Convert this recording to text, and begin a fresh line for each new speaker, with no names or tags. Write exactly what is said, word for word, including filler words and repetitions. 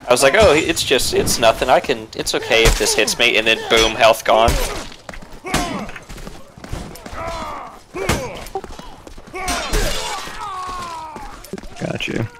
I was like, oh, it's just, it's nothing. I can, it's okay if this hits me, and then boom, health gone.
Got you.